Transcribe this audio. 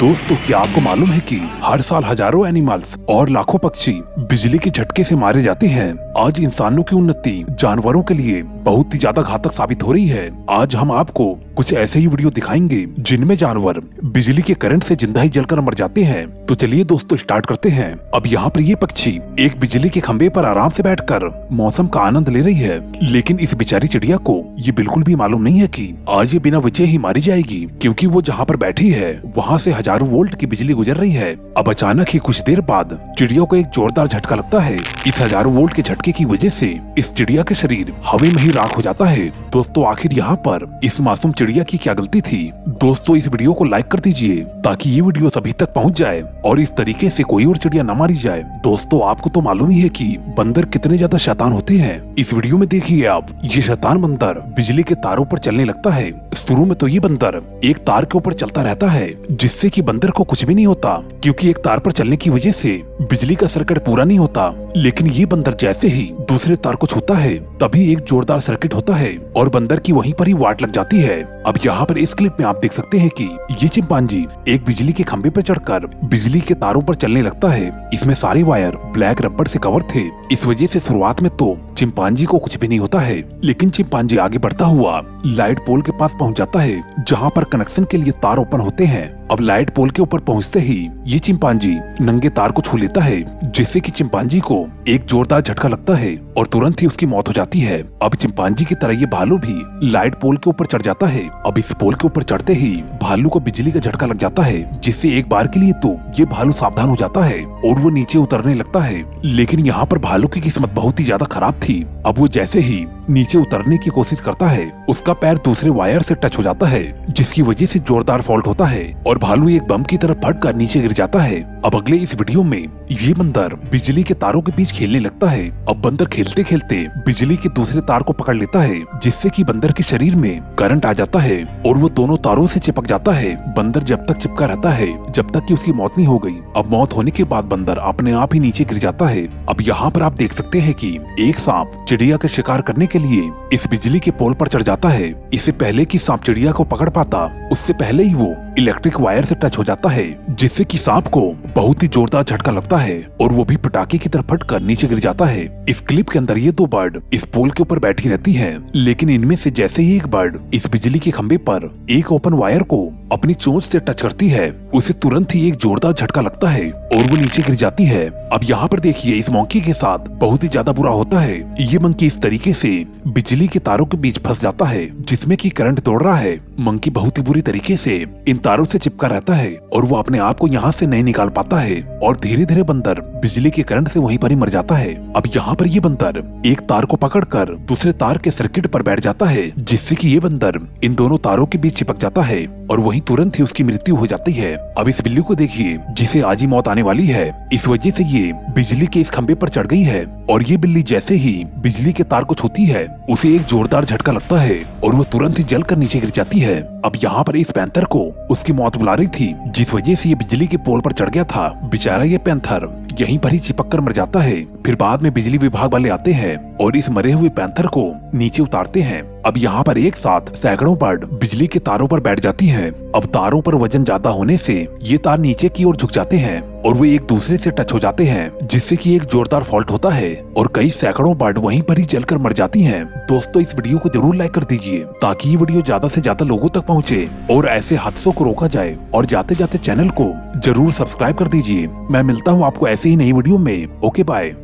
दोस्तों, क्या आपको मालूम है कि हर साल हजारों एनिमल्स और लाखों पक्षी बिजली के झटके से मारे जाते हैं। आज इंसानों की उन्नति जानवरों के लिए बहुत ही ज्यादा घातक साबित हो रही है। आज हम आपको कुछ ऐसे ही वीडियो दिखाएंगे जिनमें जानवर बिजली के करंट से जिंदा ही जलकर मर जाते हैं। तो चलिए दोस्तों, स्टार्ट करते हैं। अब यहाँ पर ये पक्षी एक बिजली के खंभे पर आराम से बैठकर मौसम का आनंद ले रही है, लेकिन इस बेचारी चिड़िया को ये बिल्कुल भी मालूम नहीं है कि आज ये बिना वजह ही मारी जाएगी, क्योंकि वो जहाँ पर बैठी है वहाँ से हजारों वोल्ट की बिजली गुजर रही है। अब अचानक ही कुछ देर बाद चिड़िया को एक जोरदार झटका लगता है। इस हजारों वोल्ट के झटके की वजह से इस चिड़िया का शरीर हवा में ही राख हो जाता है। दोस्तों, आखिर यहाँ पर इस मासूम चिड़िया की क्या गलती थी? दोस्तों, इस वीडियो को लाइक कर दीजिए ताकि ये वीडियो सभी तक पहुँच जाए और इस तरीके से कोई और चिड़िया न मारी जाए। दोस्तों, आपको तो मालूम ही है कि बंदर कितने ज्यादा शैतान होते हैं। इस वीडियो में देखिए आप, ये शैतान बंदर बिजली के तारों पर चलने लगता है। शुरू में तो ये बंदर एक तार के ऊपर चलता रहता है, जिससे कि बंदर को कुछ भी नहीं होता, क्योंकि एक तार पर चलने की वजह से बिजली का सर्किट पूरा नहीं होता। लेकिन ये बंदर जैसे ही दूसरे तार को छूता है, तभी एक जोरदार सर्किट होता है और बंदर की वहीं पर ही वाट लग जाती है। अब यहाँ पर इस क्लिप में आप देख सकते हैं कि ये चिंपांजी एक बिजली के खंभे पर चढ़कर बिजली के तारों पर चलने लगता है। इसमें सारे वायर ब्लैक रबड़ से कवर थे। इस वजह से शुरुआत में तो चिंपांजी को कुछ भी नहीं होता है, लेकिन चिंपांजी आगे बढ़ता हुआ लाइट पोल के पास पहुंच जाता है, जहां पर कनेक्शन के लिए तार ओपन होते हैं। अब लाइट पोल के ऊपर पहुंचते ही ये चिंपांजी नंगे तार को छू लेता है, जिससे कि चिंपांजी को एक जोरदार झटका लगता है और तुरंत ही उसकी मौत हो जाती है। अब चिंपांजी की तरह ये भालू भी लाइट पोल के ऊपर चढ़ जाता है। अब इस पोल के ऊपर चढ़ते ही भालू को बिजली का झटका लग जाता है, जिससे एक बार के लिए तो ये भालू सावधान हो जाता है और वो नीचे उतरने लगता है। लेकिन यहाँ पर भालू की किस्मत बहुत ही ज्यादा खराब थी। अब वो जैसे ही नीचे उतरने की कोशिश करता है, उसका पैर दूसरे वायर से टच हो जाता है, जिसकी वजह से जोरदार फॉल्ट होता है और भालू एक बम की तरफ फट कर नीचे गिर जाता है। अब अगले इस वीडियो में ये बंदर बिजली के तारों के बीच खेलने लगता है। अब बंदर खेलते खेलते बिजली के दूसरे तार को पकड़ लेता है, जिससे कि बंदर के शरीर में करंट आ जाता है और वो दोनों तारों से चिपक जाता है। बंदर जब तक चिपका रहता है जब तक कि उसकी मौत नहीं हो गई। अब मौत होने के बाद बंदर अपने आप ही नीचे गिर जाता है। अब यहाँ पर आप देख सकते हैं कि एक सांप चिड़िया का शिकार करने के लिए इस बिजली के पोल पर चढ़ जाता है। इससे पहले कि सांप चिड़िया को पकड़ पाता, उससे पहले ही वो इलेक्ट्रिक वायर से टच हो जाता है, जिससे कि सांप को बहुत ही जोरदार झटका लगता है और वो भी पटाखे की तरफ फटकर नीचे गिर जाता है। इस क्लिप के अंदर ये दो बर्ड इस पोल के ऊपर बैठी रहती हैं, लेकिन इनमें से जैसे ही एक बर्ड इस बिजली के खंभे पर एक ओपन वायर को अपनी चोंच से टच करती है, उसे तुरंत ही एक जोरदार झटका लगता है और वो नीचे गिर जाती है। अब यहाँ पर देखिए, इस मंकी के साथ बहुत ही ज्यादा बुरा होता है। ये मंकी इस तरीके से बिजली के तारों के बीच फंस जाता है, जिसमें कि करंट दौड़ रहा है। मंकी बहुत ही बुरी तरीके से इन तारों से चिपका रहता है और वो अपने आप को यहाँ से नहीं निकाल पाता है और धीरे धीरे बंदर बिजली के करंट से वहीं पर ही मर जाता है। अब यहाँ पर ये बंदर एक तार को पकड़कर दूसरे तार के सर्किट पर बैठ जाता है, जिससे कि ये बंदर इन दोनों तारों के बीच चिपक जाता है और वहीं तुरंत ही उसकी मृत्यु हो जाती है। अब इस बिल्ली को देखिए, जिसे आज ही मौत आने वाली है। इस वजह से ये बिजली के इस खंभे पर चढ़ गई है और ये बिल्ली जैसे ही बिजली के तार को छूती है, उसे एक जोरदार झटका लगता है और वो तुरंत ही जलकर नीचे गिर जाती है। अब यहाँ पर इस पैंथर को उसकी मौत बुला रही थी, जिस वजह से ये बिजली के पोल पर चढ़ गया था। बेचारा ये पैंथर यहीं पर ही चिपक कर मर जाता है। फिर बाद में बिजली विभाग वाले आते हैं और इस मरे हुए पैंथर को नीचे उतारते हैं। अब यहाँ पर एक साथ सैकड़ों बर्ड बिजली के तारों पर बैठ जाती हैं। अब तारों पर वजन ज्यादा होने से ये तार नीचे की ओर झुक जाते हैं और वो एक दूसरे से टच हो जाते हैं, जिससे कि एक जोरदार फॉल्ट होता है और कई सैकड़ों बर्ड वहीं पर ही जलकर मर जाती हैं। दोस्तों, इस वीडियो को जरूर लाइक कर दीजिए ताकि ये वीडियो ज्यादा से ज्यादा लोगों तक पहुँचे और ऐसे हादसों को रोका जाए। और जाते जाते चैनल को जरूर सब्सक्राइब कर दीजिए। मैं मिलता हूँ आपको ऐसे ही नई वीडियो में। Okay, bye.